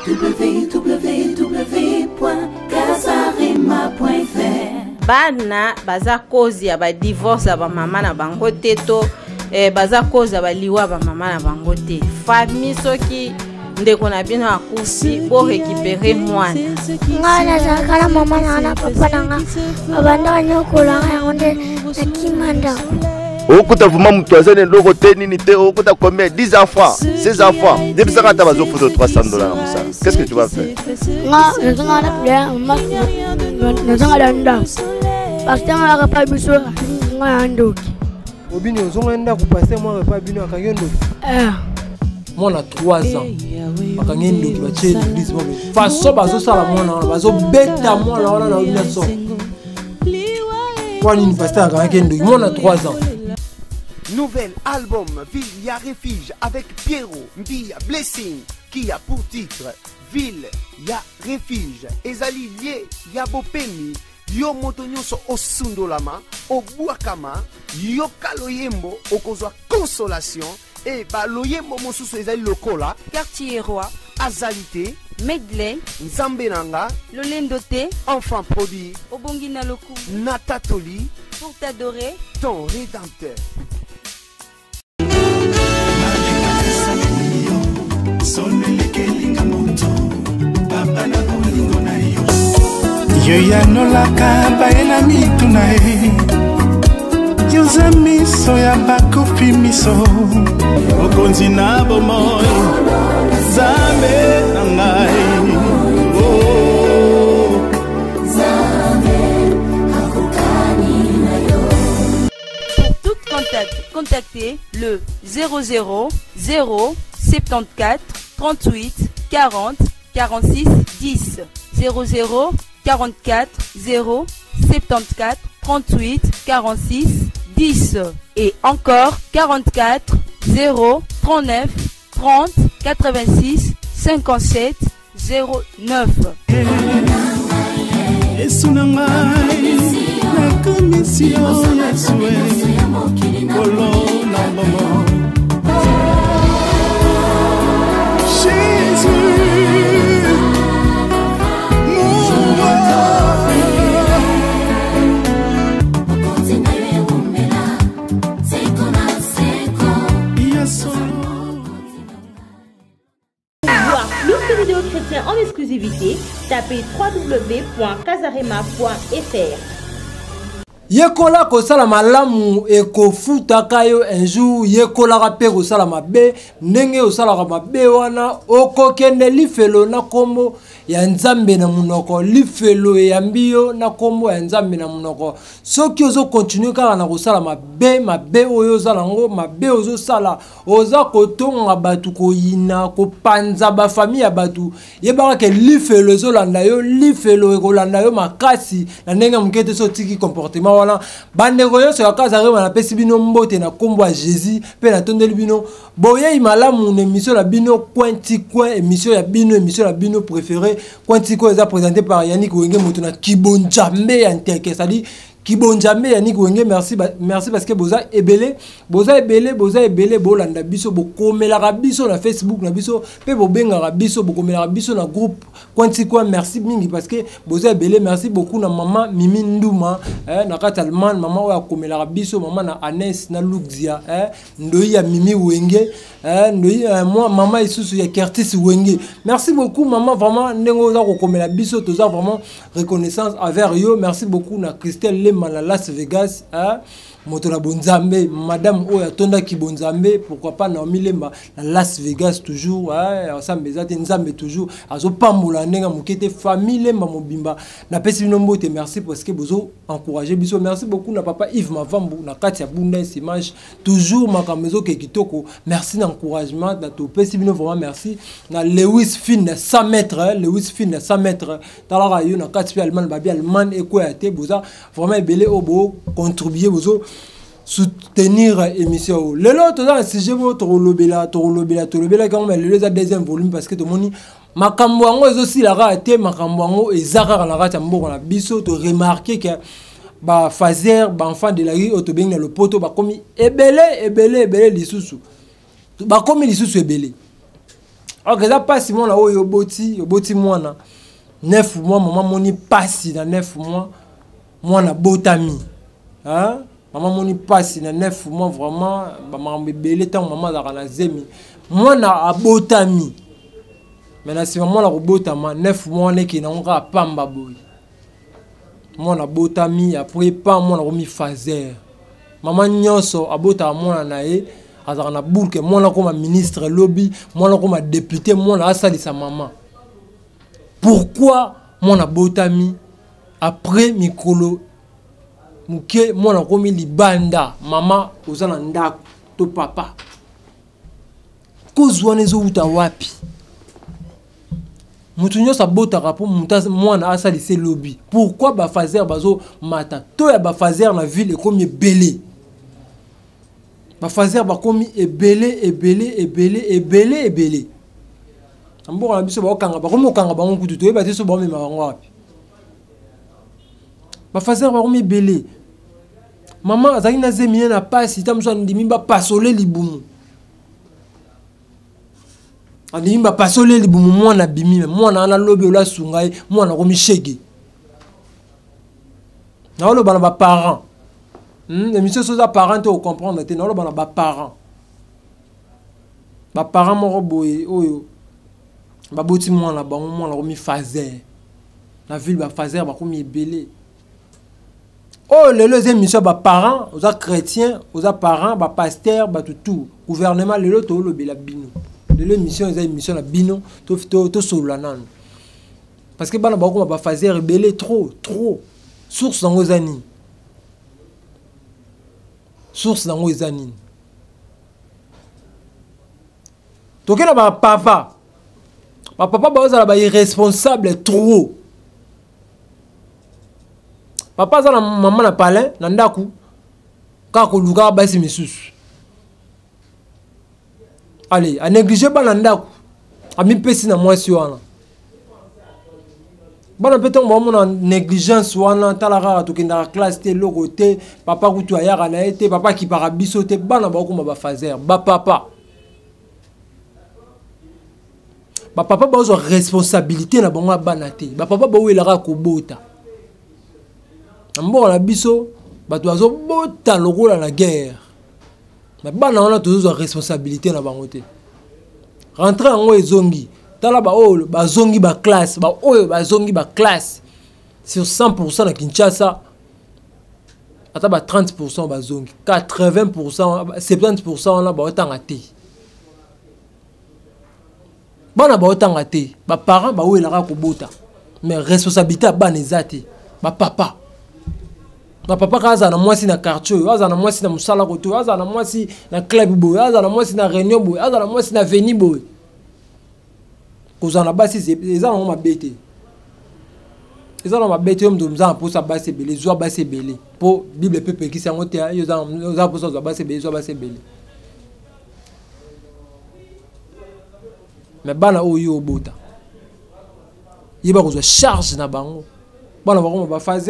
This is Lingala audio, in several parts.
www.casarema.fr. Bana baza cause ya ba divorce ba mama na bango teto baza cause ya ba liwa ba mama na bango te. Famille soki ndeko na bino akusi bo récupérer mwana. Ngana zakala mama na papa nanga abanda nyokola ngonde na kimanda. Okuta vraiment mutuazane loko te nini te okuta combien 10 enfants 16 enfants depuis ça quand bazo photo $300 comme ça qu'est-ce que tu vas faire? Nga nzanga na pia nzanga danda parce que nga pas biso nga ndoki obini ozonga nda ku passer moi pas bino akangendo moi na 3 ans akangendo ki ba tche l'église moi façon bazo sala moi bazo beta moi na na une so kwa nini pasteur akangendo moi na 3 ans. Nouvel album Ville Y'a Refuge avec Pierrot Mbia Blessing qui a pour titre Ville Y'a Refuge. Ezali lié ya bopemi yo motonyo so osundolama obuakama yo kaloyembo okozwa consolation et ba loyembo mosusu ezali lokola Quartier Roi, Azalité, Medley, Nzambenanga, Lolendote, Enfant Prodige, Obongina Loku, Natatoli, pour t'adorer, ton rédempteur. Yo ya nolaka baena mitunae Yoza miso ya bakofi miso Okonzi na bomoy Zambe na ngai Pour tout contact, contactez le 00 0 74 38 40 46 10 00 44 0 74 38 46 10 et encore 44 0 39 30 86 57 09. En exclusivité, tapez www.casarema.fr. Yekola ko sala malamu ekofuta kayo un jour yekola rape ko sala mabe ndenge o sala mabe wana okokende lifelo na kombo ya nzambe na munoko lifelo ya mbio na kombo ya nzambe na munoko soki ozo continue kaka na ko sala mabe oyo sala ngo mabe ozo sala oza kotonga batu ko yina ko panza ba famille ya batu yebaka ke lifelo zo landa yo lifelo ekolanda yo makasi na ndenge mukete so tiki comportement wana bandeko yo so Casarema na pesi bino mbote na kombo ya Jésus pe na tondeli bino boye imalamu na émission la bino Cointi Coin émission ya bino préférée Cointi Coin est présenté par Yannick Wenge motuna Kibonjambe ya Nteke c'est-à-dire Kibonjambe Yannick Wenge merci parce que boza ebele bolanda biso bokomela biso na Facebook na biso pe bobenga biso bokomela biso na groupe Cointi Coin merci mingi parce que boza ebele merci beaucoup na maman Mimi Nduma na Catalman maman oya komela biso maman na Anes na Luxia ndoi ya Mimi Wenge ndoi moi maman isusu ya Curtis Wenge merci beaucoup maman vraiment ndengo za kokomela biso toza vraiment reconnaissance envers yo merci beaucoup na Christelle Lema à Las Vegas, Motola Bonzambe, Madame Oya Tonda Kibonzambe, pourquoi pas Naomi Lemba, Las Vegas toujours, ensemble Nzambe toujours, azo pambola nenga mukete famille Lemba mobimba, na pesi nombo te merci parce que bozo encourager biso, merci beaucoup na papa Yves Mavambu, na Katia Bunda Image, toujours makamezo ke kitoko, merci d'encouragement, na to pesi bino vraiment merci, na Lewis Finn 100 mètres, Lewis Finn 100 mètres, talara yo na Katia Allemand, babi Allemand et quoi te boza vraiment belé obo contribuer bozo soutenir émission. Le lot dans sujet votre lobela quand même le deuxième volume parce que tout le monde makambo yango aussi la raté makambo yango ezaka la raté mboko na biso to remarquer que ba fazer ba enfant de la rue autobeng na le poto ba komi ebele lisusu ba komi lisusu ebele ok ça passe moi là oyo boti moi na 9 mois maman moni passe dans 9 mois moi na botami hein maman moni passe na 9 mois vraiment maman bébé tant maman za na zemi moi na abotami maintenant si maman la robotama 9 mois ne ki na nga pamba boy moi na botami après pas moi na romi fazer maman nyonso abota moi na ye azaka na bourke moi na comme ministre lobby moi na comme député moi na asali sa maman pourquoi moi na botami après mikolo muke moi na comme libanda maman ozana ndako to papa kozwane zo uta wapi mutu nyonso abotaka po mwana asalise lobby pourquoi bafazer bazo mata to ya bafazer na ville ekomi ebele bafazer bakomi ebele amboka na biso bakanga bakomi okanga bango kutu toyeba te so baomema bango wapi bafazer bakomi ebele mama azalaki na zemine na pasi ta mosu andimi bapasole libumu andimi bapasole libumu mwana bimi mwana ana lobi ola sunga ye mwana komi shege na oloba na baparent émission soza parent te ocomprendre te na oloba na baparent moko boye oyo baboti mwana bango mwana komi fazer na ville bafazer bakomi ebele oh lelo eza émission baparent oza chrétien oza parent bapasteur batutu gouvernement lelo toolobela bino lelo émission eza émission na bino tosolola nano parce que bana bakoma bafazer ebele trop source nango eza nini tokena bapapa bazala ba irresponsable trop papa aza na mama na palin na ndaku kaka koluka basi misusu allez a négligé bana ndaku amipesi na mwasi wana bana pe ntongo bamona négligence wana tala kaka tokendaka classe te loko te papa kutu ayaka na ye te papa akipaka biso te bana bakoma bafazer bapapa bazwa responsabilité na bango ya bana te bapapa bawelaka kobota na mboka na biso bato bazobota lokola na guerre mais bana wana tozozwa responsabilité na bango te rentre yango ezongi tala baoyo bazongi baklasse baoyo bazongi baklasse sur 100% na Kinshasa ata ba 30% bazongi 80% 70% wana baotanga te bana baotanga te baparent bawelaka kobota mais responsabilité ya bana eza te bapapa kaza na mwasi na quartier aza na mwasi na musala koto aza na mwasi na club boy aza na mwasi na réunion boy aza na mwasi na veni boy kozana basi eza na mabete yo mdo mza mposa basi ebele zwa basi ebele po bible pe pekisi yango te yo za mposa zwa basi ebele zwa basi ebele mais bana oyo obota yeba kozwa charge na bango bana bakoma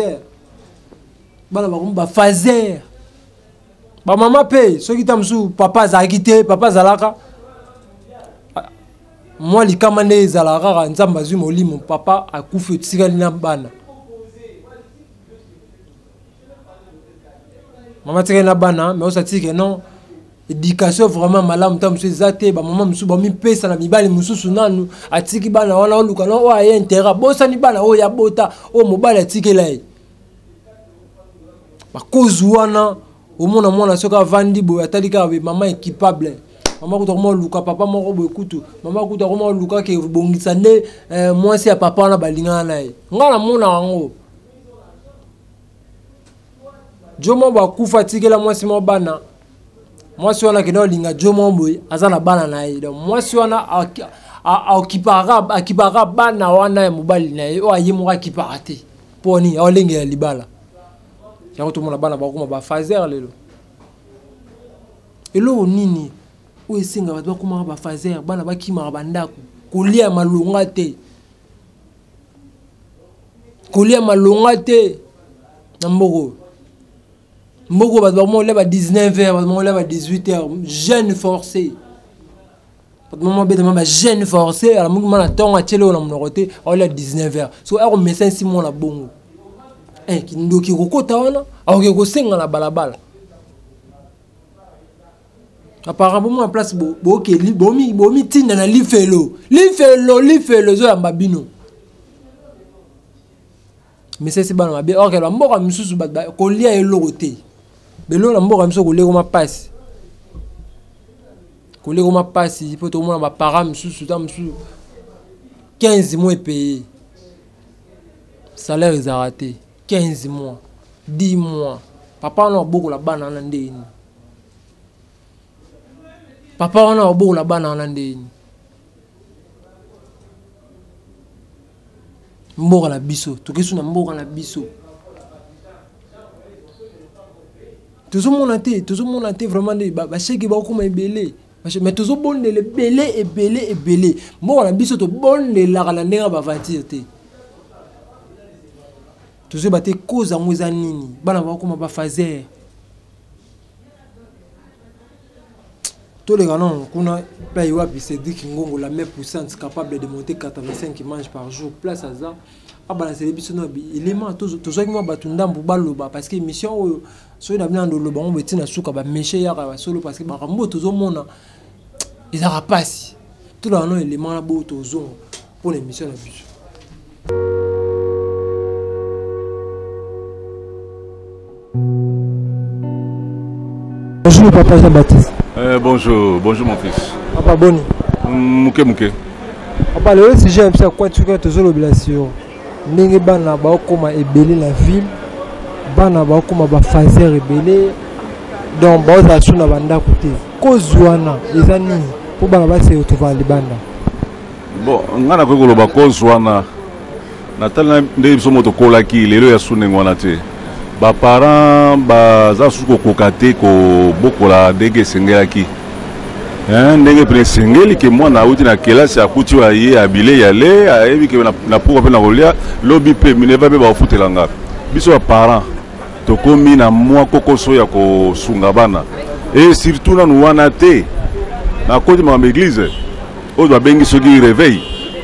bafazer bamama pe soki ta mosusu papa azalaki te papa azalaka mwa likama nde ezalaka kaka nzambe azwi molimo papa akufi otikali na bana mama tikali na bana mais osatike non éducation vraiment malamu ta mosusu eza te bamama mosusu bamipesa na mibali mosusu nanu atiki bana wana oluka no oyo aye intérêt bosani bana oyo ya bota oyo mobali atikela ye bakozi wana omona mwana soki avandi boye atali kaka be mama équipable mama kuta koma oluka papa moko boye kutu mama kuta koma oluka ke bongisa nde mwasi ya papa wana balingana na ye nga na mona yango jomo bakufa atikela mwasi mo bana mwasi wana kende olinga jomo boye aza na bana na ye donc mwasi wana akipaka bana wana ya mobali na ye oyo aye moko akipaka te mponi aolengela libala yango tomona bana bakoma bafazer lelo eloko nini oyo esenga bato bakomaka bafazer bana bakimaka bandako kolia malonga te na mboko bato bakomola ba 19h bato bakomola ba 18h jeune forcé Maman bête maman jeune forcé à la mouvement la temps à télé on a mon côté on est 19h so on met 5 mois la bongo qui ndo ki kokota wana au ki kosenga na balabala apparemment en place bo ke li bomi tinda na lifelo zo ya mbabino mais c'est bana mabe ok la mboka misusu ba ko lia eloko te belo na mboka misusu ko leko ma passe ko leko ma passe il faut tout monde ba para misusu ta misusu 15 mois payé salaire est raté 15 mois 10 mois papa on a beaucoup la bana na ndeni papa on a beaucoup la bana na ndeni mboka la biso tokesu na mboka la biso toujours mon até vraiment ba cheki ba ko ebele mais toujours bon le belé mboka la biso to bon le la la ndenge ba vatir te toujours ba te cause en moza nini bana ba ko ba fazer tous les gars non kuna paye wapi c'est dit Ngongo la même puissance capable de monter 85 manches par jour place à ça abana c'est biso no élément toujours qui moi batunda mbu baloba parce que mission so na bien ndoloba on betina suka ba méché ya ba solo parce que ba rambo toujours mona ils a rapasi tout là non élément la beau toujours pour l'émission la biso. Bonjour papa Jean-Baptiste. Bonjour mon fils. Papa Boni. Mouké. Papa le sujet un peu quoi tu as toujours l'obligation. Ndenge bana ba okoma ebele la ville. Bana ba okoma ba fazer ebele. Donc ba za suna banda côté. Kozwana ezani pour bana ba se otuva libanda. Bon, ngana ko lo ba kozwana. Natala ndé so moto kolaki lelo ya sunengwana te. Ba parents baza suko kokate ko bokola ndenge sengelaki ndenge pre sengeli ke mwana uti na kelasi akuti wa ye abile yale ayebi ke na poko pe na kolia lobi pe mineva pe ba futelanga biso ba parents to komi na mwa kokoso ya ko sunga bana et surtout na nuwana te na koti ma église o doit bengi soki réveil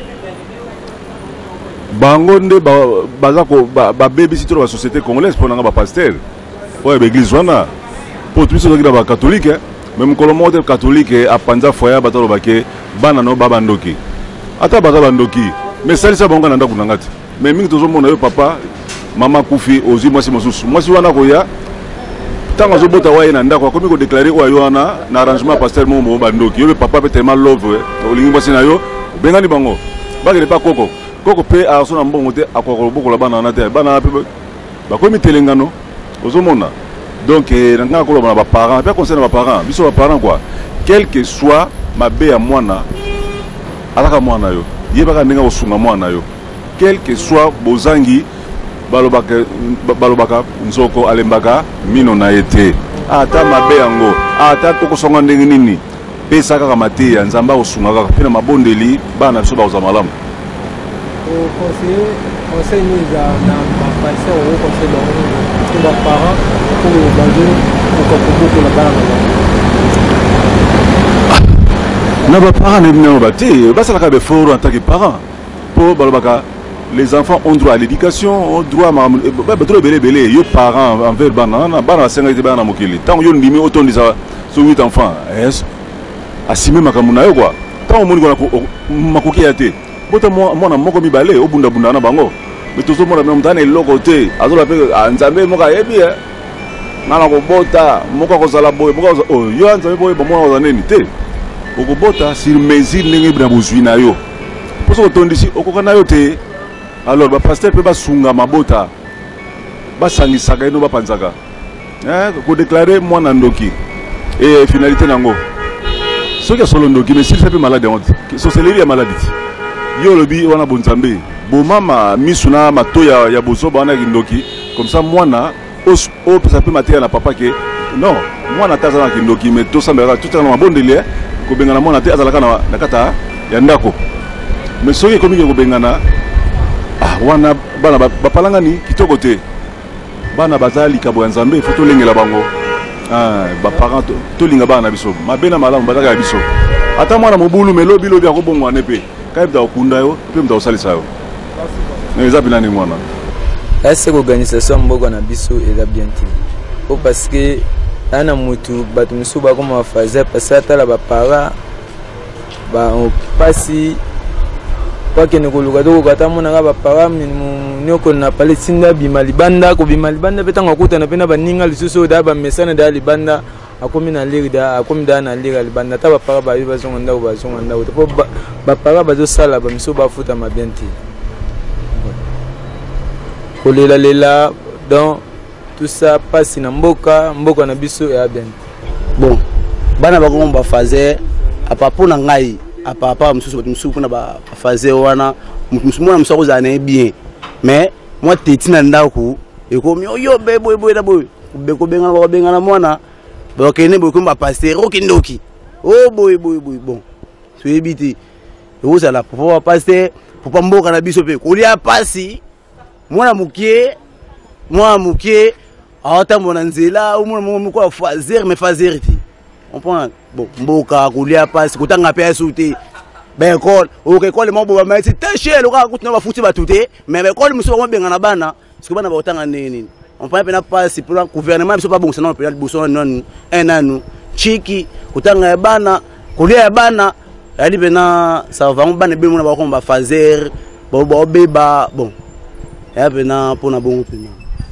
bango nde baza ko ba baby sitro ba société congolaise pour nga ba pasteur oye ba église wana pour tout ceux qui ba catholique même kolomo te catholique a panza foya batalo bake bana no baba ndoki ata baza bandoki mais salisa bango na ndako nangati mais mingi tozo mona yo papa mama kufi ozi mwasi mosusu mwasi wana ko ya tango zo bota waye na ndako akomi ko déclarer oyo wana na arrangement pasteur mo bandoki yo papa pe tellement love olingi mwasi na yo bengani bango bagele pa koko pe a sona mbongo te akoko boko la bana na te bana pe ba komi telengano ozomona donc nanga ko ba parents pe concerne ba parents biso ba parents quoi quel que soit mabe ya mwana alaka mwana yo yebaka ndinga osunga mwana yo quel que soit bozangi balobaka nzoko alembaka mino na ete ata mabe yango ata toko songa ndenge nini pesa kaka mate ya nzamba osunga kaka pe na mabondeli bana biso ba ozamalamu conseil nous a passé au conseil pour les parents pour les parents en tant que parents pour les enfants ont droit à l'éducation ont droit à parents envers banana bana 5 bana mokili tant yo ndimi autant des 8 enfants assumer makamuna yo quoi tant moni ko makoki ya te bota mwana moko mibale obunda bunda na bango mais toujours mona mtana eloko te azola pe nzambe moka yebi ngana ko bota moko ko sala boy moko yo nzambe boy bomona ko neni te oko bota sur mesure ndenge bina bozwi na yo poso ko tondisi oko na yo te alors ba pasteur pe ba sunga mabota ba sangisaka ino ba panzaka ko déclarer mwana ndoki et finalité nango soki ya solo ndoki mais s'il fait malade honte so céleri ya maladie yo lobi wana bonzambe bo mama misuna matoya ya bozo bana kindoki comme ça mwana o pesa pe matéria na papa ke non mwana taza na kindoki mais to sambera tout na mabondeli ko bengana mwana te azalaka na kata ya ndako mais soki komi ko bengana wana bana bapalanga ni kitoko te bana bazali kabo ya nzambe faut lengela bango ba parents to linga bana biso mabena malamu bazaka ya biso ata mwana mobulu me lobi lobi akobongwana pe kayebita kokunda yo pe muta kosalisa yo eza bilani mwana ese organisation mboka na biso eza bien te po parce que ana mutu bato misu bakoma bafazer parce que atala bapara bapasi bakende koluka tokokata monaka bapara nyoko na palestina bima libanda kobima libanda mpe ntango akutana mpe na baninga lisusu oyo daa bamesana daa libanda akomi na lire da akomi daa na lire ya libanda ata bapara bayo bazonga ndako te po bapara bazosala bamiso bafutama bien te kolela donc tout ça passe na mboka na biso ya bien bon bana bakongo bafazer apapo na ngai apapa mususu mususu kuna bafazer wana mususu mwana mususu kozana bien mais moi teti na ndako ekomi yo boy na boy beko bengana mwana bakene boy komba passer okindoki oh boy bon so ebiti oza la pour passer pour mboka na biso pe kolia pasi mwana mukie atambola nzela umwana moko fazer mais fazer ti on prend bon mboka kolia pasi kotanga pe asute ba école école mo bo ba c'est taché le ka kutuna ba futi ba tuté mais ba école muso ba benga na bana parce que bana ba otanga nini on prend pena pasi pour le gouvernement biso pas bon c'est non pour boso non un an chiki kotanga bana kolia bana ali bena ça va on bana be mona ba ko ba fazer ba beba bon ya bena pour na bon pena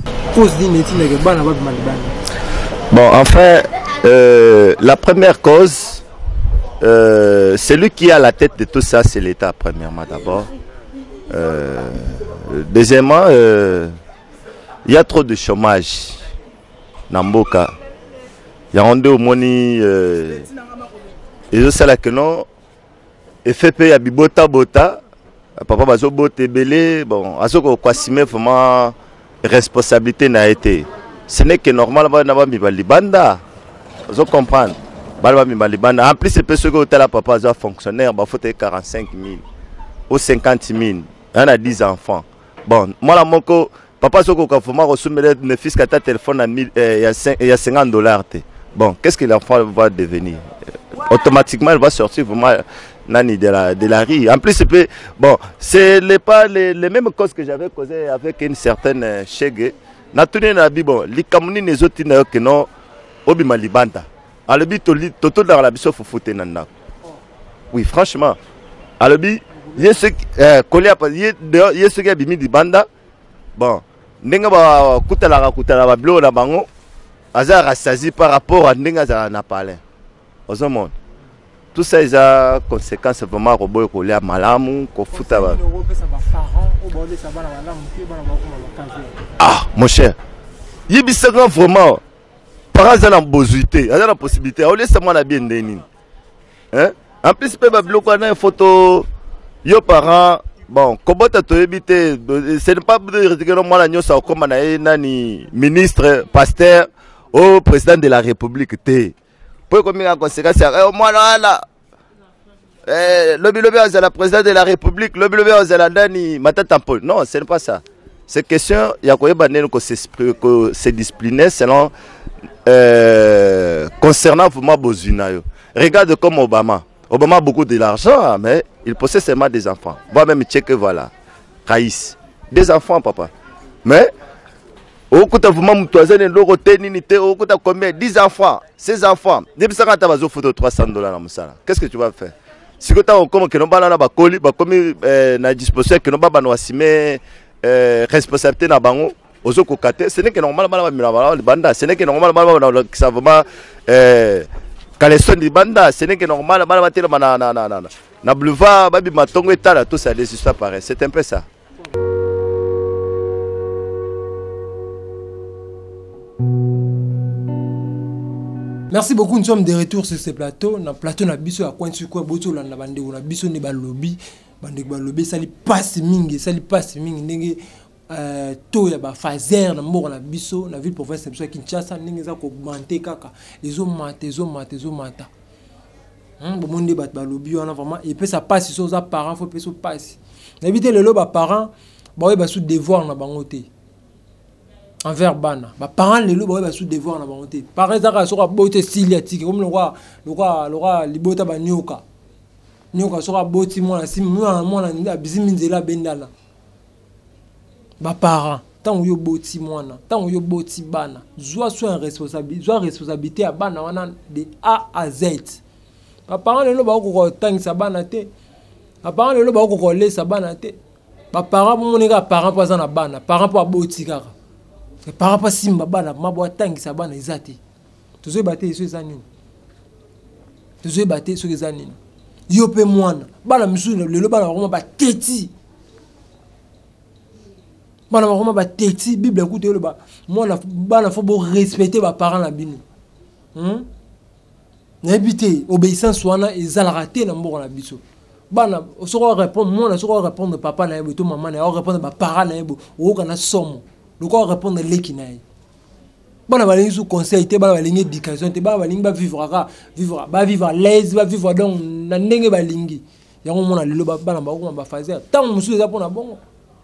bon, enfin, la première cause, celui qui a la tête de tout ça, c'est l'État, premièrement d'abord. Deuxièmement, il y a trop de chômage. Namboka. Il y a rendu au moni. Et je sais là que non. Et fait payer à Bibota Bota. Papa Bazo Bote Belé. Bon, à ce qu'on a vraiment. Responsabilité n'a été. Ce n'est que normal, vous comprenez. En plus, c'est ceux qui ont papa un fonctionnaire, il faut 45 000 ou 50 000. Il y en a 10 enfants. Bon, moi, papa, il faut reçu mes fils qui ont un téléphone il y a $50. Bon, qu'est-ce que l'enfant va devenir? Automatiquement, il va sortir vraiment de la rue. En plus, bon, ce n'est pas les mêmes causes que j'avais causées avec une certaine Chegue. Natune na bon, les kamuni les autres que non, obima libanda. Alobi toto dans la biso fofote nanda. Oui, franchement. Alobi, yes kolia pas yes que bimi libanda. Bon, nenga ba kutala ba blo na bango. Azar rassasi par rapport à nenga za na parler. Au monde. Tout ça est à conséquence vraiment robot kolia malamu ko futa ba. Ah, mon cher. Yibisanga vraiment parents ont la possibilité, ont la possibilité. On laisse moi la bien deni. Hein? En plus peut ba bloquer une photo yo parents bon, comment tu as évité ce n'est pas que moi la nyosa comme nani ministre, pasteur ou président de la République té. Pour combien en conséquence moi là lobby c'est la présidente de la République, lobby c'est la Dani Matatampol. Non, ce n'est pas ça. C'est question, il y a quoi se discipliner selon concernant vraiment Bozuna. Regarde comme Obama. Obama a beaucoup de l'argent, mais il possède seulement des enfants. Moi-même, check voilà. Raïs. Des enfants, papa. Mais au coup de vraiment mutuazen logo téninité au coup de combien 10 enfants, 16 enfants. Depuis ça quand tu vas au photo $300 dans Moussala. Qu'est-ce que tu vas faire? Si tu as comme que non ba na ba koli ba comme na disposition que non ba no assumer responsabilité na bango ozo kokate ce n'est que normal banda ce n'est que normal que ça vraiment caleson di banda ce n'est que normal na boulevard babi matongo etala tout ça des histoires pareilles c'est un peu ça. Merci beaucoup, nous sommes de retour sur ce plateau. Dans le plateau, na biso à coin sur quoi boto la bande on a biso ne ba lobby, bande ba lobby ça li passe mingi, ndenge to ya ba fazer na mboka na biso na ville province biso Kinshasa ndenge za ko augmenter kaka. Les hommes mata. Bon monde ba lobby on a vraiment et puis ça passe sur ça parents faut peso passe. N'habiter le lo ba parents ba ba sous devoir na bangote. Envers bana ba parents les lo ba sous devoir na bangote. Parents za ka so ka bote siliatique comme le roi libota ba nyoka Nous avons boti mwana si mwana nda biziminzela bendala. Ba parents, tant yo boti mwana, tant yo boti bana, joie soit responsabilité à bana wana de A à Z. Ba parents le ba ko tangisa bana te. Ba parents le ba ko lesa bana te. Ba parents moninga parents pas na bana, parents pas boti kaka. Parents pas simba bana, mabo tangisa bana ezati. Tuzo baté sur zanini. Tuzo baté sur zanini. Yo pe mwana bana misu lelo bana vraiment ba teti bana vraiment ba teti bible écoute le ba mwana bana faut bo respecter ba parents na bino na habiter obéissance wana ezala raté na mboko na biso bana soko répondre mwana soko répondre papa na yebo to maman na répondre ba parents na yebo o kana somo loko répondre leki na ye bana balingi sous conseil te bana balingi éducation te bana balingi ba vivre à l'aise ba vivre donc na ndenge balingi yango mona lelo bana ba fazer tant musu eza pona bongo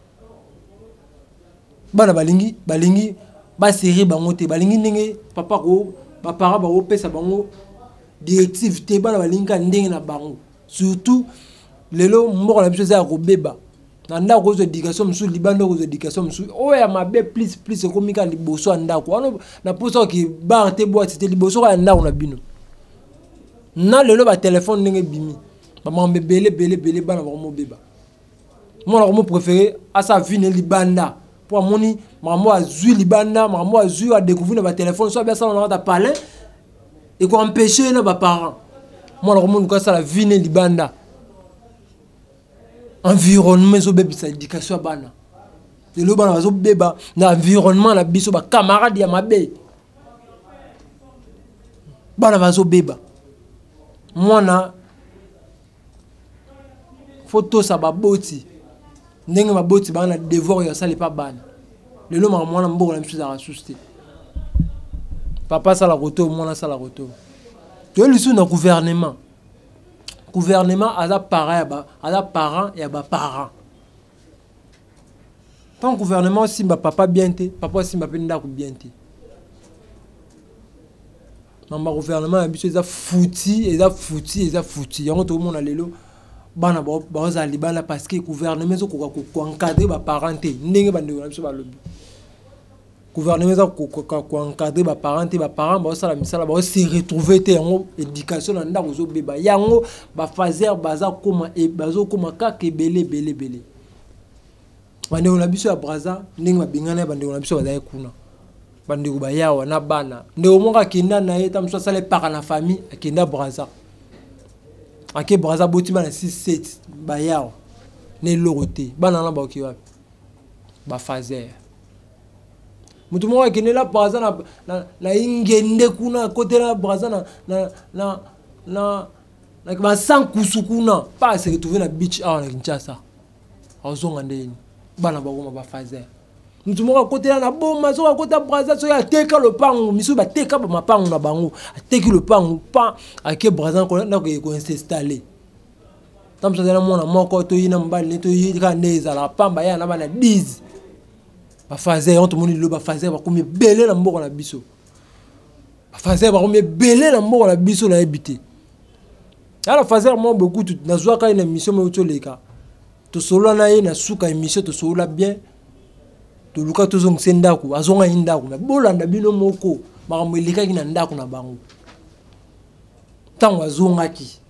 bana balingi ba série bango te balingi ndenge papa ko ba para ba opesa bango directive te bana balingi ka ndenge na bango surtout lelo mboko na biso za ko beba na ndako zo éducation musu libando ko éducation musu oya mabe plus komika liboso ndako wana na posa ki bar te boîte te liboso ka ndako na bino na lelo ba téléphone ndenge bimi maman bele bana ba mo beba moi na mo préféré à sa vie ne libanda pour moni maman azui libanda maman azui a découvrir ba téléphone soit bien ça on a parler et ko empêcher na ba parents moi na mo ko ça la vie ne libanda environnement zo bebisa éducation bana lelo bana zo beba na environnement na biso ba camarade ya mabe bana bazo beba mwana photo sa baboti ndenge maboti bana devoir ya sale pa bana lelo mwana mboko na biso za rasuste papa sala roto mwana sala roto to lisu na gouvernement à parents et à parents. Tant gouvernement si ma papa bien te, papa si ma penda bien te. Maman gouvernement habitué ça fouti. Yango tout le monde a lelo bana ba za libana parce que gouvernement zo ko encadrer ba parents te. Ndenge bande na biso ba lobi. Gouvernement za ko encadrer ba parents ba sala misala ba se retrouver te yango éducation na ndako zo beba yango ba fazer baza koma e bazo koma kaka belé bande na biso ya braza ndenge babingana bande na biso baza kuna bande ko ba yawa na bana ndeko monga kinda na ye tam so sala para na famille akenda braza ake braza botima na 6-7 ba yawa ne loroté bana na ba ki wapi ba fazer mutu mwa kene la braza na ingende kuna côté la braza na ba sankusu kuna pas se retrouver na beach à na Kinshasa azonga ndeni bana ba goma ba fazer mutu mwa côté la na boma so côté braza so ya teka le pango misu ba teka ba mapango na bango ateki le pango pa ake braza ko na ko s'installer tam so na mona moko to yina mbali to yika ndeza la pamba ya na bana 10 ba fazer on tout monde le ba fazer ba komi belé na mboko na biso ba fazer ba komi belé na mboko na biso na habité ala fazer mo beaucoup tout na zwa ka une émission mo to leka to solo na ye na suka émission to solo bien to luka to zong sendako azonga indako na bolanda bino moko makambo eleka ki na ndako na bango tango azonga ki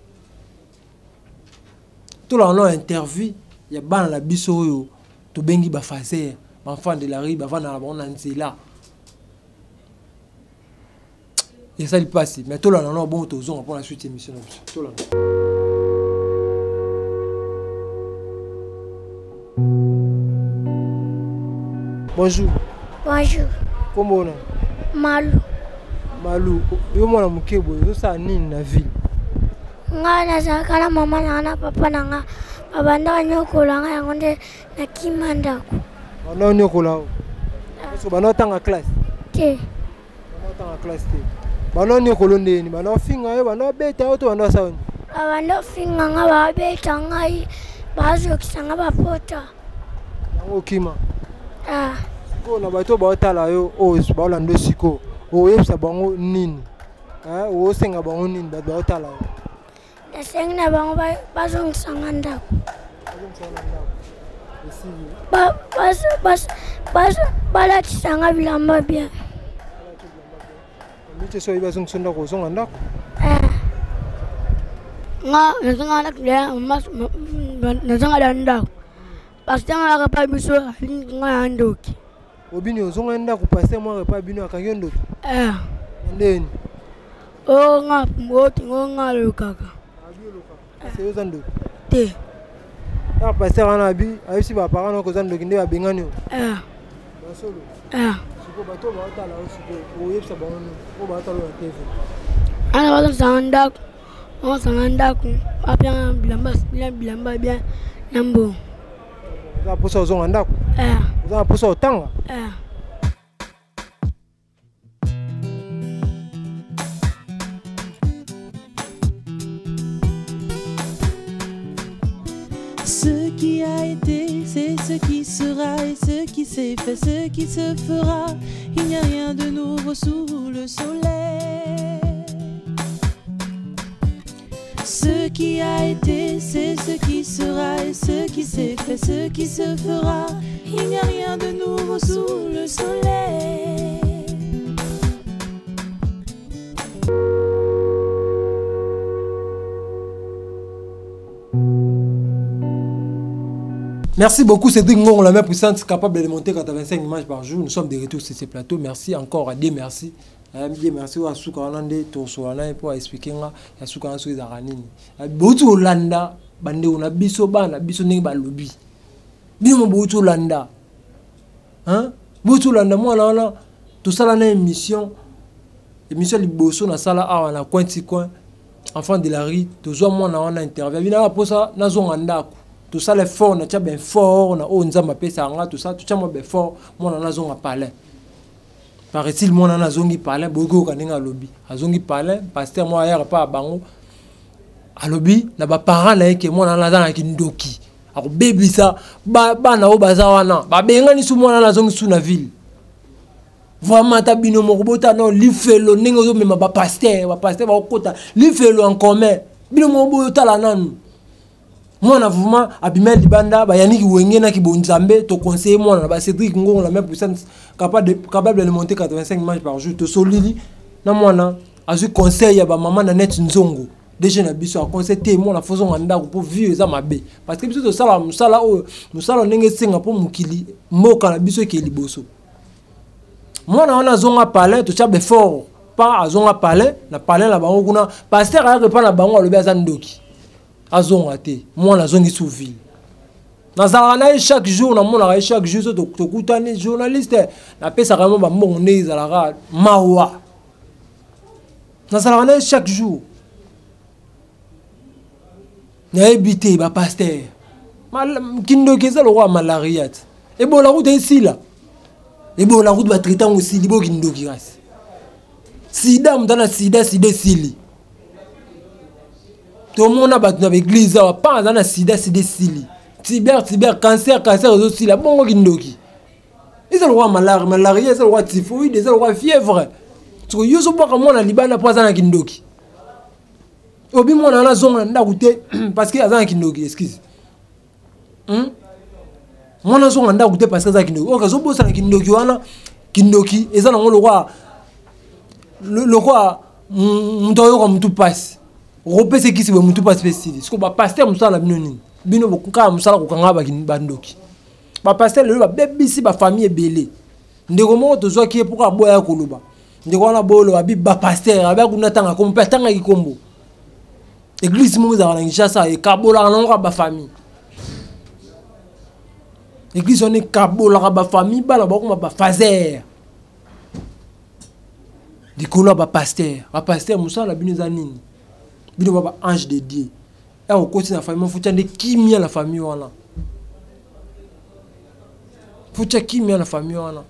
to la no interview ya bana la biso yo to bengi ba fazer enfant de la rue avant na bon nzela et ça il passe mais tout là non bon to zong pour la suite émission tout là bonjour comment on Malou yo mwana mukebo yo sa nini na ville nga na zakala mama na papa na nga babanda nyokola nga yango nde na kimandako on nyokola so bana tanga classe te bana tanga classe te bana nyokolo ndeni bana finga yo bana beta yo to bana sauni bana finga nga ba beta ngai bazo kisanga bapota yango kima ko na bato ba tala yo o ba lando siko o yebsa bango nini o senga bango nini ba tala Tasengna bango bazong sanganda. Bala tisanga bilamba bien. Mite so ibazong sunda ko songanda. Nga nazanga nak dia mas nazanga danda. Pasteur nga pa biso nga andoki. Obini ozonganda ku pasteur mo pa bino akanyondo. Ndeni. Oh nga mboti nga lokaka. C'est aux andos. Té. Ah pasteur ana bi ayisi ba parano ko zando kinde ba bengani. Basolo. Siko bato ba tala siko o yebsa ba ono o ba tala na TV. Ana ba sanga on sanga ku apia bilamba bien nambo. Za posa ozonganda ku. Za posa otanga. Ce qui a été, c'est ce qui sera, et ce qui s'est fait, ce qui se fera. Il n'y a rien de nouveau sous le soleil. Ce qui a été, c'est ce qui sera, et ce qui s'est fait, ce qui se fera. Il n'y a rien de nouveau sous le soleil. Merci beaucoup Cédric Ngong, la même puissance capable de monter 85 images par jour. Nous sommes de retour sur ces plateaux. Merci encore à Dieu, merci. Dieu merci à Souka Hollande, Torsoana pour expliquer à Souka sur les aranines. Beaucoup Hollanda, bande on a biso bana, biso neng balobi. Bino beaucoup Hollanda. Hein? Beaucoup Hollanda moi là tout ça là une émission liboso na sala a na coin enfant de la rue, tout ça moi na on interview. Bina pour ça na zonganda. Tout ça les fort, on a bien fort, on a onza pesa anga tout ça, tout ça bien fort, moi on a zonga parler. Paraît-il moi on a zongi parler, bogo kaninga lobby. A zongi parler, pasteur moi hier pas bango. A lobby na ba parents là que moi on a dans kindoki. A baby ça, ba na o bazawana. Ba benga ni sou moi on a zongi sous na ville. Vraiment ta bino mo robota non li felo ningo zo même ba pasteur ba okota, li felo en commun. Bino mo bota la nanu. Moi on a vraiment Abimel Dibanda ba yaniki wenge na kibonzambe to conseiller moi na ba Cédric Ngong la même puissance capable de monter 85 images par jour to solili na moi na azu conseil ya ba maman na net nzongo déjà na biso a conseiller moi na faisons anda pour vivre ça mabe parce que biso to sala musala o musala ndenge senga pour mukili mboka na biso ke liboso moi na ona zonga parler to chabe fort pas azonga parler na parler la bango kuna pasteur a pas na bango alobi azandoki azonga te moi na zongi sous ville nazala chaque jour na mona chaque jour to kutani journaliste na pesa vraiment ba mbongo ne ezalaka mawa nazala chaque jour na ebité ba pasteur kindo keza lo roi malaria et bon la route ici là et bon la route va traiter aussi libo kindo kirasi sida mtana sida sili. Tout le monde a dans l'église, pas dans la sida, sili. Cyber, cancer aussi, la bonne kindoki. Ils ont le roi malaria, ils ont le roi typhoïde, ils ont le roi fièvre. Parce que ils sont pas comme moi, Liban n'a pas dans kindoki. Obi moi dans la zone n'a goûté parce qu'il y a dans kindoki, excuse. Moi dans la zone n'a goûté parce qu'il y a dans kindoki. Ok, zo bossa dans kindoki, wana kindoki, ils ont le roi mtoyo comme tout passe. Rope c'est qui c'est mutu pas spécifique. Ce que ba pasteur musala binoni. Bino bokuka musala kokanga ba bandoki. Ba pasteur le ba bebisi ba famille ebele. Ndeko mo to zo ki pour aboya koloba. Ndeko na bolo ba bi ba pasteur ba kuna tanga comme tanga kikombo. Église mo za na ngishasa e kabola na ba famille. Église on est kabola ba famille ba la ba kuma ba fazer. Dikolo ba pasteur musala bino za nini? Bino baba ange de Dieu. Et on continue la famille, faut tendre qui mia la famille wana. Faut tendre qui mia la famille wana.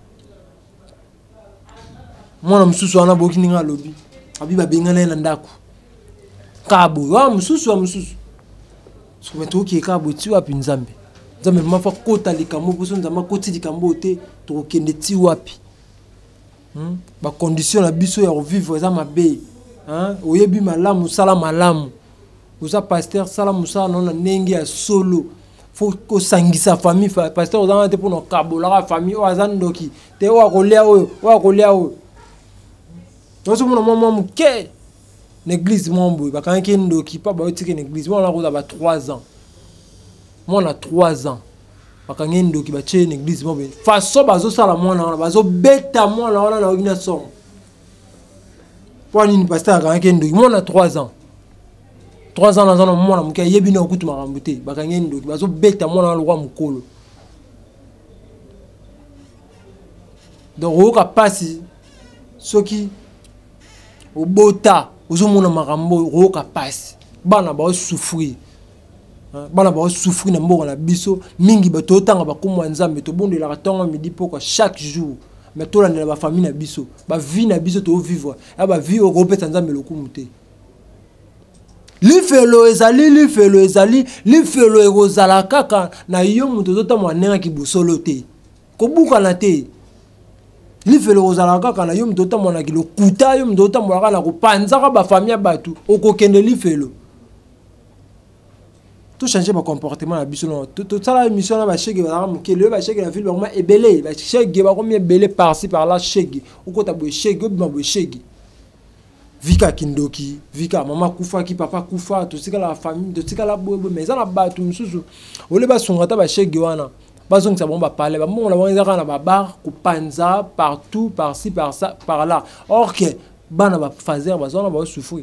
Moi na mususu wana boki ninga lobi. Abi ba bengana na ndako. Kabo, wa mususu. So meto ki kabo ti wapi nzambe. Nzambe mafa kota likambo poso nzamba koti likambo te to kende ti wapi. Ba condition na biso ya vivre za mabe. Hein? Oyebi malamu sala malamu. oza pasteur sala musala na ndenge ya solo faut kosangisa famille pasteur oza te pour no kabola famille o azandoki te o akolia oyo tozo mona mama muke l'église mombo bakanki ndoki pa ba otike l'église mona ko za ba 3 ans mona 3 ans bakangi ndoki ba che l'église mombo façon bazo sala mona bazo beta mona wana na ogina som pour ni pasteur bakangi ndoki mona 3 ans 3 ans dans un moment muke yebi na okutu makambuté bakangi ndoki bazo beta mona lwa mukolo donc oka pasi soki obota ozomona makambo oka pasi bana ba souffrir bana ba souffrir na mboka na biso mingi bato otanga bakomwa nzambe to bondela katonga midi poko chaque jour mais to la ba famille na biso ba vie na biso to vivre ya ba vie o kopeta nzambe lokumute lifelo ezali lifelo ekozala kaka na yo muto zota mwanenga kibosolo te kobuka na te lifelo ozala kaka na yo mdota mwana kilo kuta yo mdota mwana na kopanzaka ba famille batu okokende lifelo to changer ba comportement na biso no to sala émission na ba chege ba mukele ba chege na ville ba ebele ba chege ba komi ebele par-ci par là chege okota bo chege obima bo chege vika kindoki vika mama kufa ki papa kufa to sika la famille to sika la bobo mais na batu msusu ole ba songata ba chege wana bazong ça bon ba parler ba mon la bonza na ba bar ku panza partout par-ci par ça par là or que bana ba fazer bazona ba souffrir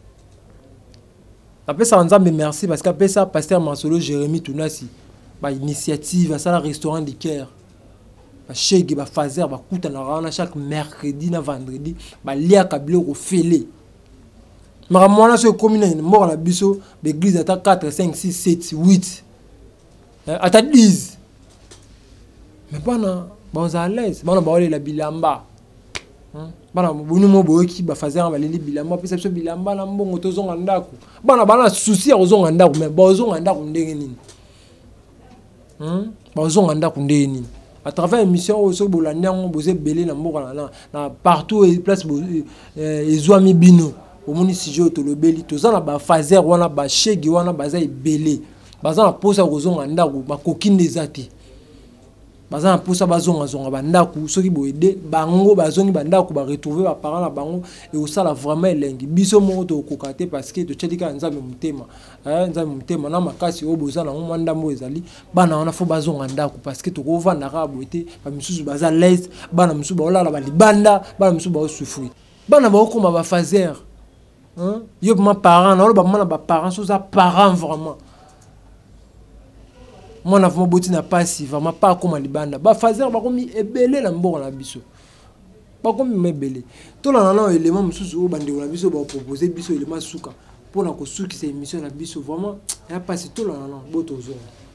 après ça nzambe merci parce qu'après ça pasteur Mansolo Jérémie Tunasi ba initiative à ça la restaurant du cœur ba chege ba fazer ba kuta na rana chaque mercredi na vendredi ba lia kabilo ko fele mara mwana so commune mort la biso l'église ata 4 5 6 7 8 ata 10. Mais bana bonza à l'aise bana ba la bilamba bana bonu mo boki ba fazer ba leli bilamba pesa so bilamba na mbongo to zonga ndako bana souci ya zonga ndako mais ba zonga ndako ndenge nini ba zonga ndako ndenge nini à travers émission au so bolanda ngo boze belé na mboka na partout et place ezwami bino omoni sijo to lobeli to za na ba fazer wana ba shege wana baza ebele baza na posa ko zonga ndako ba kokinde zati baza na posa bazonga zonga bandaku soki boede bango bazongi bandaku ba retrouver ba parents na bango et osala vraiment elengi biso mo to kokate parce que to tchedika nzambe mutema nzambe mutema na makasi o boza na mwanda mbo ezali bana wana fo bazonga ndaku parce que to ko vanda ka boete ba misusu baza l'aise bana misusu ba olala ba libanda bana misusu ba souffrir bana ba okoma ba fazer yo ma parents na ba mana ba parents so za parents vraiment moi na vraiment boti na pasi vraiment pas comme libanda ba fazer ba komi ebele na mboka na biso ba komi mebele to na na élément mususu o bande na biso ba proposer biso élément suka pour na ko suki cette émission na biso vraiment ya pasi to na na boto zo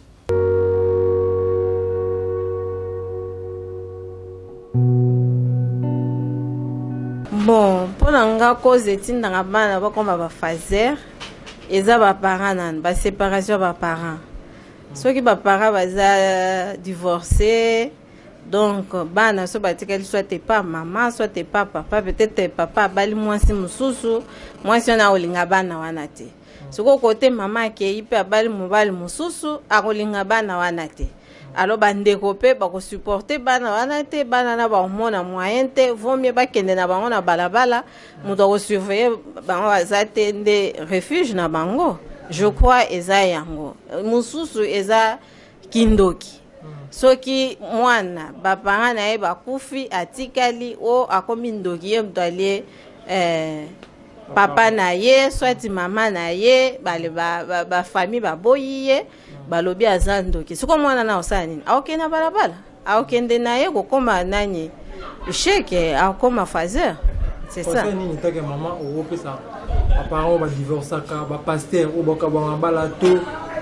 bon pour nga cause etinda nga bana ba koma ba fazer eza ba parents nan ba séparation ba parents ceux qui ba parents baza divorcé donc bana so batikali soit t'es pas maman soit t'es pas papa peut-être t'es papa bali mwasi mususu mwasi na olinga bana wana te soko côté maman ke ipe bali mobali mususu akolinga bana wana te alors bandeko pe ba ko supporter bana wana te bana na ba mona moyen te vaut mieux ba kende na bango na balabala muto ko surveiller bango azate nde refuge na bango. Je crois eza yango mususu eza kindoki soki mwana bapanga na ye bakufi atikali o akomi ndoki ye mtwalie papa na ye soit mama na ye bale ba famille baboyi ye balobi aza ndoki soko mwana na osala nini aokenda balabala aokende na ye kokoma nani sheke akoma fazer. C'est ça. Ni take maman au pesa apparemment ba divorcaka ba pasteur ou ba bala to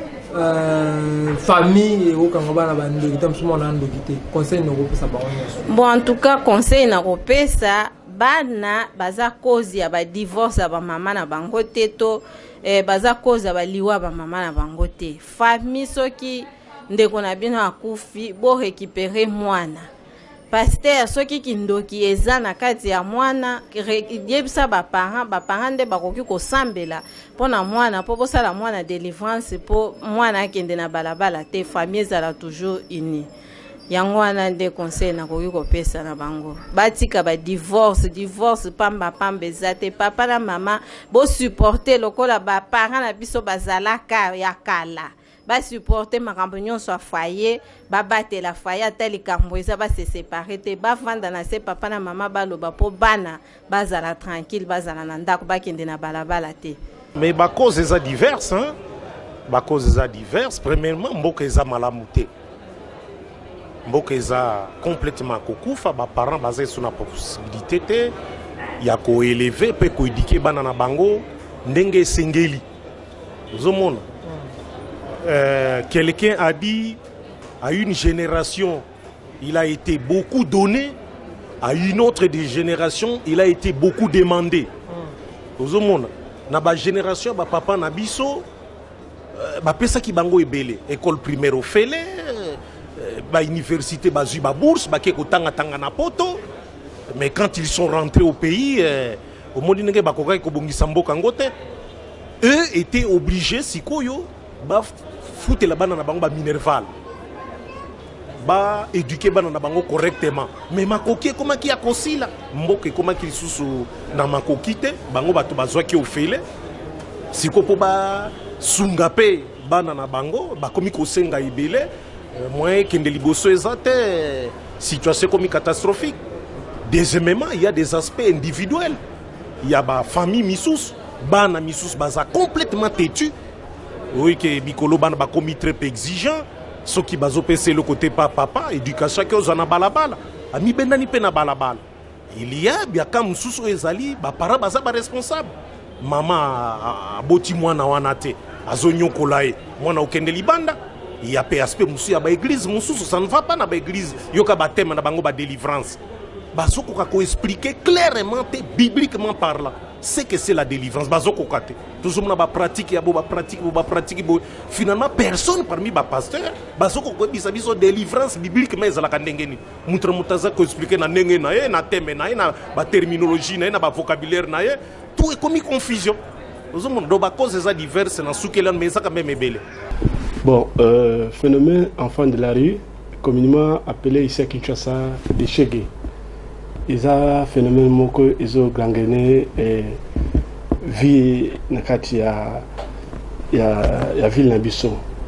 famille et au kangaba ba ndoki tamsumo na ndoki te conseil no pesa ba onyo. Bon en tout cas conseil na pesa bana baza cause ya ba divorce ba mama na bango te to baza cause ya ba liwa ba mama na bango te famille soki ndeko na bino akufi bo récupérer mwana pasteur soki kindoki eza na kati ya mwana yebisa baparent nde bakoki kosambela mpona mwana mpo bosala mwana délivrance mpo mwana akende na balabala te famille ezala toujours unie yango wana nde conseil nakoki kopesa na bango batika divorce pamba eza te papa na mama bosupporte lokola baparent na biso bazalaka ya kala basupporte makambo nyonso ya foyer babatela foyer ata likambo eza base séparé te bavanda na se papa na mama baloba mpo bana bazala tranquille bazala na ndako bakende na balabala te. Mais cause eza diverse, hein? Cause eza diverse. Premièrement, mboka eza malamu te. Mboka eza complètement kokufa, parents basé sur la possibilité te ya ko élever pe ko éduquer bana na bango ndenge sengeli. Zomona. Quelqu'un a dit à une génération il a été beaucoup donné, à une autre des générations il a été beaucoup demandé. Zomona. Na ba génération ba papa na biso ba pesa ki bango ebele école primaire au fele ba université ba zu ba bourse ba ke ko tanga na poto, mais quand ils sont rentrés au pays au monde ndenge ba koka ko bongisa mboka ngote, eux étaient obligés sikoyo ba foutre la bana na bango ba minerval ba éduquer bana na bango correctement, mais makoki comment ki akosila mboka comment ki susu na makoki te bango bato bazwa ki ofele siko po ba sunga pe bana na bango ba komi ko senga ibele moyen kende liboso ezate situation comme catastrophique. Deuxièmement, il y a des aspects individuels, il y a ba famille misous bana misous baza complètement têtu, oui que bikolo bana ba komi très exigeant. Ce qui bazo pese le côté papa, éducation que ozana balabala, ami benani pena balabala. Il y a bien comme sous ezali, ba para baza ba responsable. Mama aboti mwana wana te, azonyo kolae, mwana okende libanda. Il y a pe aspect musu ya ba église, musu ça ne va pas na ba église, yoka ba thème na bango ba délivrance. Bazo ko expliquer clairement bibliquement parlant. C'est que c'est la délivrance. Bazoko kate. Toujours na ba pratique ya bo ba pratique bo. Finalement personne parmi ba pasteur bazoko ko bisabiso délivrance biblique mais ezala kandengeni. Mutra mutaza ko expliquer na ndenge na ye na thème na ye na ba terminologie na ye na ba vocabulaire na ye. Tout est comme confusion. Toujours do ba cause eza diverses na soukela mais ça quand même ebele. Bon, phénomène enfant de la rue, communément appelé ici à Kinshasa des Chégués. Ils ont phénomène moko ils ont gangrené vie nakati ya ville na biso.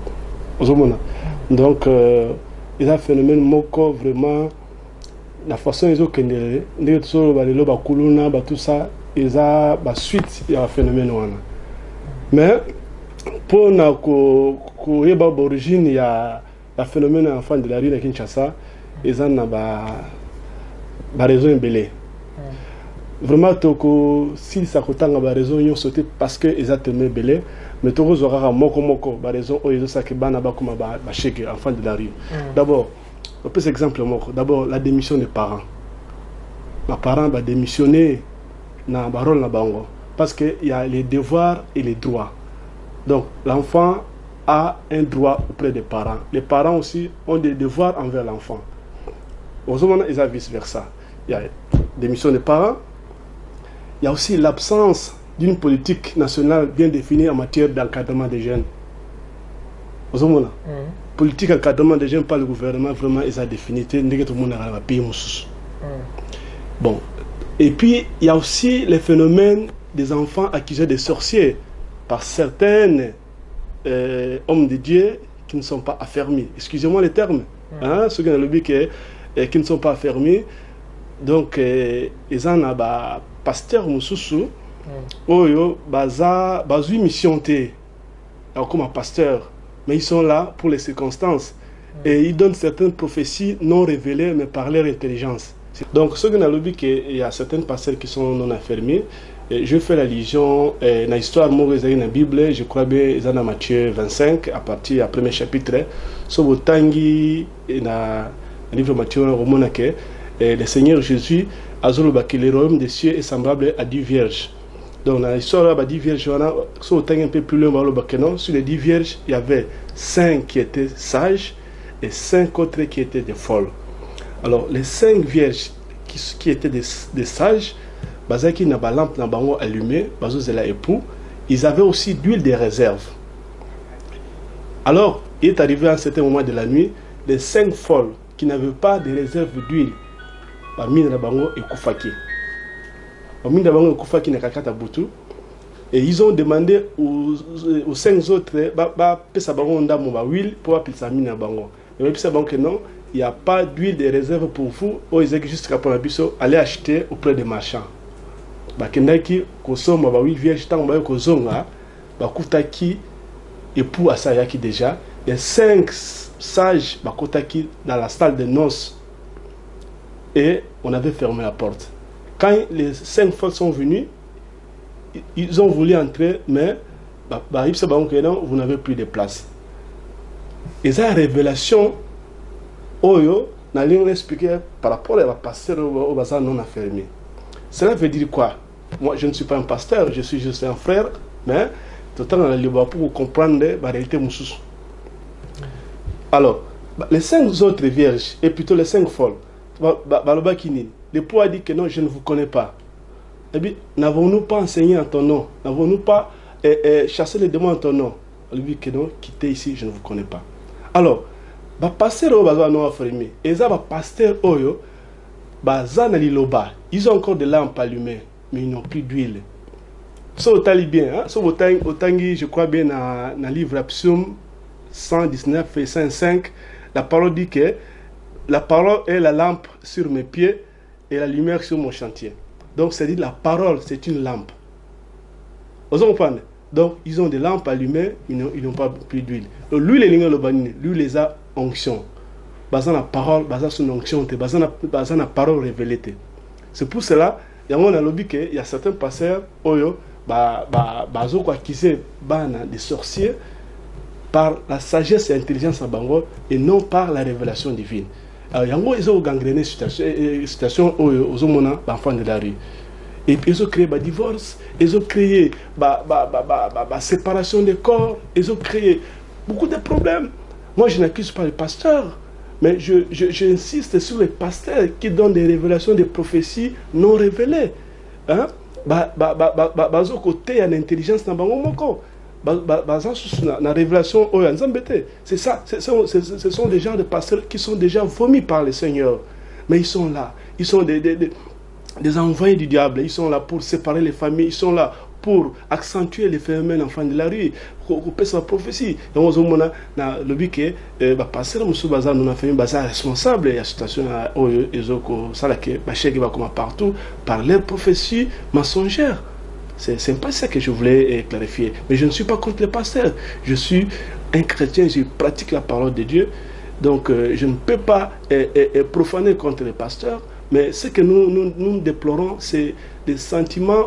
Donc ils ont phénomène moko vraiment la façon ils ont kendele ndé tsolo balelo bakuluna ba tout ça ils ont ba suite ya phénomène wana. Mais pour na ko yeba origine ya la phénomène enfant de la rue na Kinshasa ils ont ba raison embelé. Vraiment toko si ça kotanga ba raison yo sauté parce que ils ont tellement belé mais toko zora moko ba raison o ils ont saké bana ba kuma ba cheke enfant de la rue. D'abord un peu exemple moko d'abord la démission des parents. Les parents ba démissionner na ba rôle na bango parce que il y a les devoirs et les droits. Donc l'enfant a un droit auprès des parents. Les parents aussi ont des devoirs envers l'enfant. Au moment ils ont vice versa. Il y a démission des parents. Il y a aussi l'absence d'une politique nationale bien définie en matière d'encadrement des jeunes. Au moment politique d'encadrement des jeunes par le gouvernement, vraiment, ils ont défini. Bon. Et puis, il y a aussi les phénomènes des enfants accusés de sorciers par certains hommes de Dieu qui ne sont pas affermis. Excusez-moi les termes. Hein, ceux qui ont le but qui ne sont pas affermis. Donc, ils ont un pasteur Moussoussou, Oyo, Bazoui mission T, comme un pasteur, mais ils sont là pour les circonstances. Et ils donnent certaines prophéties non révélées, mais par leur intelligence. Donc, ceux qui ont le but qu'il y a certains pasteurs qui sont non affermis. Je fais l'allusion dans l'histoire de la Bible, je crois bien, ils ont Matthieu 25, à partir du premier chapitre, sur le Tangi, dans le livre de Matthieu, le Seigneur Jésus a dit que le royaume des cieux est semblable à 10 vierges. Donc, dans l'histoire de 10 vierges, sur le Tangi un peu plus loin, sur les 10 vierges, il y avait 5 qui étaient sages et 5 autres qui étaient des folles. Alors, les 5 vierges qui étaient des sages, qui n'avaient pas de lampe allumée, époux, ils avaient aussi d'huile de réserve. Alors, il est arrivé à un certain moment de la nuit, les 5 folles qui n'avaient pas de réserve d'huile, et ils ont demandé aux 5 autres pour appeler ça mine bango. Et puis ça que non, il n'y a pas d'huile de réserve pour vous. Ils ont juste aller acheter auprès des marchands. Bakendaki kosoma ba 8 vierges tant ba kozonga bakutaki époux asayaki déjà les 5 sages bakutaki dans la salle de noces et on avait fermé la porte. Quand les 5 folles sont venus, ils ont voulu entrer, mais vous n'avez plus de place. Et ça, révélation, Oyo, n'a rien expliqué par rapport à la pasteur au bazar non affermi. Cela veut dire quoi? Moi, je ne suis pas un pasteur, je suis juste un frère, mais tout le temps, on a le pour comprendre la réalité moussous. Alors, les 5 autres vierges, et plutôt les 5 folles, l'époux a dit que non, je ne vous connais pas. Eh bien, n'avons-nous pas enseigné en ton nom? N'avons-nous pas chassé les démons en ton nom? Elle dit que non, quittez ici, je ne vous connais pas. Alors, le pasteur non affirmé, et ça, le pasteur Oyo, ils ont encore des lampes allumées, mais ils n'ont plus d'huile. Ça, vous avez bien, je crois bien dans le livre Psaume 119 et 105, la parole dit que la parole est la lampe sur mes pieds et la lumière sur mon chantier. Donc, c'est-à-dire la parole, c'est une lampe. Vous comprenez? Donc, ils ont des lampes allumées, ils n'ont pas plus d'huile. L'huile les a onction. Basant la parole, basant son onction, basant la parole révélée. C'est pour cela, il y a certains pasteurs, qui sont des sorciers par la sagesse et l'intelligence à Bango et non par la révélation divine. Alors, ils ont gangréné la situation aux enfants de la rue. Et puis, ils ont créé des divorces, ils ont créé la séparation des corps, ils ont créé beaucoup de problèmes. Moi, je n'accuse pas les pasteurs, mais j'insiste sur les pasteurs qui donnent des révélations, des prophéties non révélées. Hein? Côté, il y a l'intelligence dans la révélation, c'est ça, ce sont des gens de pasteurs qui sont déjà vomis par le Seigneur. Mais ils sont là, ils sont des envoyés du diable, ils sont là pour séparer les familles, ils sont là pour accentuer les phénomènes enfants de la rue, pour sa prophétie. Et on a le but que le pasteur Moussou Bazar nous a fait un bazar responsable et la situation partout par les prophéties mensongères. C'est pas ça que je voulais clarifier. Mais je ne suis pas contre les pasteurs. Je suis un chrétien, je pratique la parole de Dieu. Donc je ne peux pas profaner contre les pasteurs. Mais ce que nous déplorons, c'est des sentiments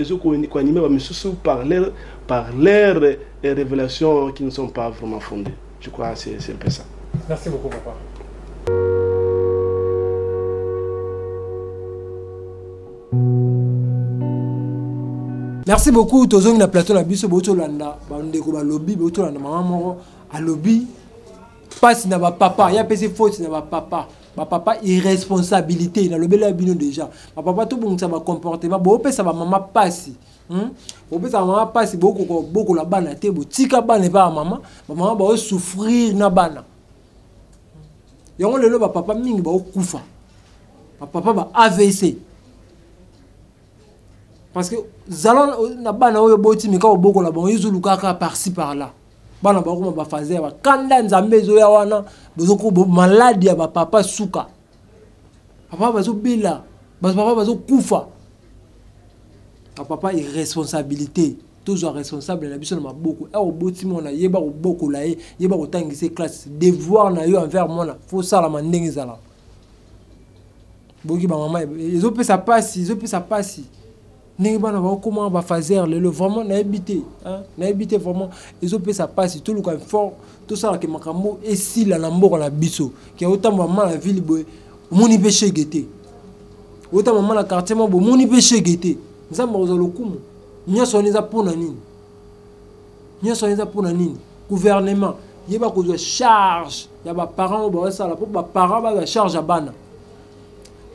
par leurs révélations qui ne sont pas vraiment fondées. Je crois que c'est un peu ça. Merci beaucoup, papa. Merci beaucoup. Tozong na plateau na biso boto landa ba ndeko ba lobby boto landa maman moko a lobby passe na ba papa ya pesi faute na ba papa irresponsabilité na lobela bino déjà ba papa to bongisa ba comportement bo pesa ba mama passe bo pesa mama passe boko la bana te bo tika bana ba mama ba souffrir na bana yango lelo ba papa mingi ba okufa ba papa ba AVC. Parce que zalon na bana oyo boti mika oboko la bon yuzulu kaka par-ci par-là. Bana ba ko ba fazer ba kanda nzambe zo ya wana bozoko malade ya ba papa suka. Papa bazo bila, papa bazo kufa. Papa irresponsabilité, toujours responsable na biso na maboko. E oboti mona yeba oboko la yeba otangise classe, devoir na yo envers mona, faut ça la mandenge zala. Boki ba maman, ils ont fait ça passe, comment va faire le vraiment n'a habité vraiment ils ont fait ça passe tout le cas fort tout ça que makambo et si la nambo la biso qui a autant maman la ville boy moni péché gueté autant maman la quartier mo moni péché gueté nzamba ozo lokumu nyoso niza pona nini gouvernement yeba ko charge ya ba parents ba ça la pour ba parents ba charge à bana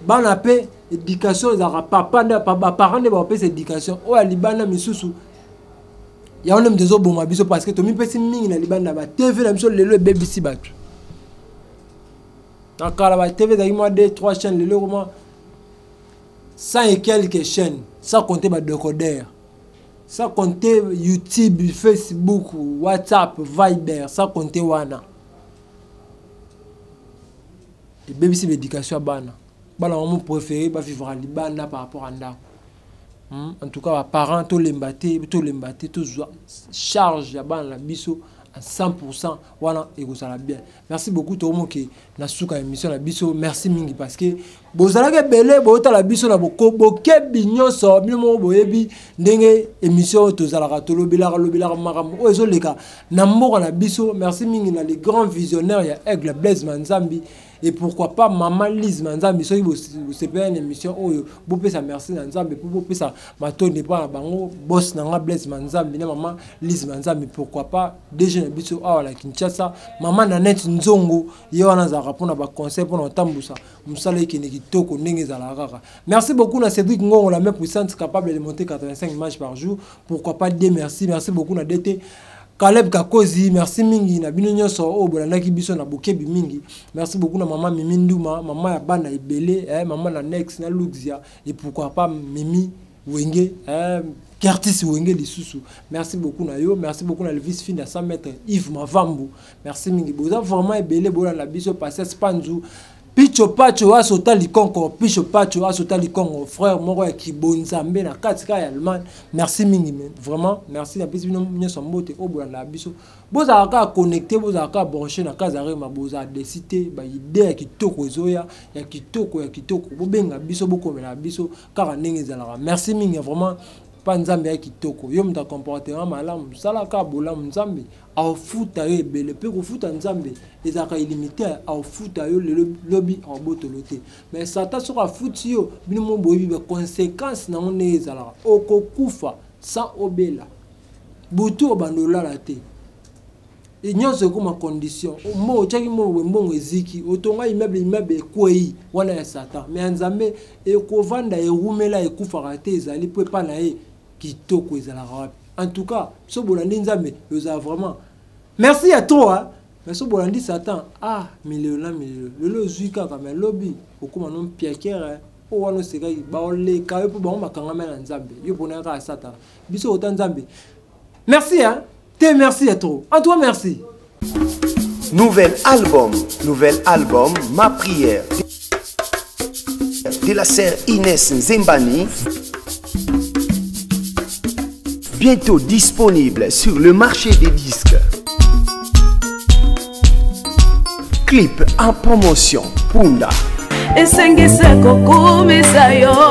bana pe éducation za papa parents ne ba pe éducation o ya libanda misusu ya on aime des oboma biso parce que to mi pesi mingi na libanda ba TV na biso lelo BBC batu nakala ba TV za moi 2-3 chaînes lelo comment 100 et quelques chaînes sans compter ba décodeur sans compter YouTube, Facebook, WhatsApp, Viber, sans compter wana et BBC l'éducation bana bana mon préféré ba vivre à libanda par rapport à ndako. En tout cas, les parents, tous les mbatés, tous charge ya ban la biso à 100%. Voilà, et vous allez bien. Merci beaucoup tout le monde qui n'a souka émission la biso. Merci mingi parce que vous allez belé, vous allez la biso na boko boké bignon so, bino boyebi ndenge émission tous allez ratolo bilar maram. Oh eso les gars, na moko na biso. Merci mingi na les grands visionnaires ya Aigle Blaise Manzambi. Et pourquoi pas Maman Lise Manzambi, si vous avez une émission où vous pouvez merci Manzambi, vous pouvez ça, maton n'est pas bango, boss nanga Blaise Manzambi, Maman Lise Manzambi, pourquoi pas déjà na biso à la Kinshasa, Maman Nanette Nzongo, yona za rapona ba conseil pour n'entambusa, musale qui n'est kitoko ndenge za la rara. Merci beaucoup na Cédric Ngongo, la même puissance capable de monter 85 images par jour, pourquoi pas des merci beaucoup na DT. Caleb Kakozi, merci mingi na bino nyonso o bolandaki biso na bokebi mingi. Merci beaucoup na maman Mimi Ndouma, maman ya bana ebele, maman na Nex na Luxia et pourquoi pas Mimi Wenge, Curtis Wenge lisusu. Merci beaucoup na yo, merci beaucoup na le vice-fin de 100 mètres Yves Mavambu. Merci mingi. Boza vraiment ebele bolanda biso passer Spanzu. Picho Pacho asota likongo, Picho Pacho asota likongo, frère moko ya Kibonzambe na katika ya Allemagne. Merci mingi, vraiment, merci na biso nyonso mbote obolanda biso. Boza aka connecter, boza aka brancher na kazare ma boza décider ba idée ya kitoko ezoya, ya kitoko bobenga biso bokomela biso kaka ndenge ezalaka. Merci mingi vraiment. Pas nzambe ya kitoko yo mta comportement malamu sala ka bola nzambe au futa yo ebele pe ko futa nzambe ezaka illimité au futa yo le lobby en botoloté mais sata soka futi yo bino mo boyi ba conséquences na on ezala okokufa sans obela butu obandola la te inyonso ko ma condition mo chaki mo mbongo eziki otonga immeuble kwei wana ya satan mais nzambe ekovanda erumela ekufa te ezali pe pa na ye kitoko ezala rapi. En tout cas, so bolandi nzambe yoza vraiment. Merci à toi. Mais so bolandi Satan milieu le zuika kama lobby okuma non piakere o wano seka ba ole ka yo po makanga na nzambe yo pona ka Satan biso ota nzambe. Merci merci à toi. En toi merci. Nouvel album Ma prière de la sœur Inès Nzembani, bientôt disponible sur le marché des disques. Clip en promotion Punda. Esengisa kokumisa yo